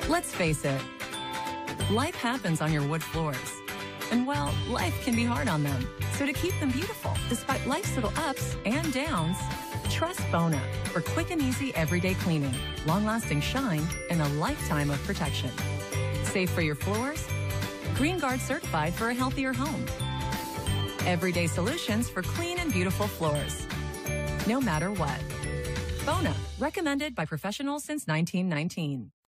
Let's face it, life happens on your wood floors. And well, life can be hard on them. So to keep them beautiful, despite life's little ups and downs, trust Bona for quick and easy everyday cleaning, long-lasting shine, and a lifetime of protection. Safe for your floors, Green Guard certified for a healthier home. Everyday solutions for clean and beautiful floors, no matter what. Bona, recommended by professionals since 1919.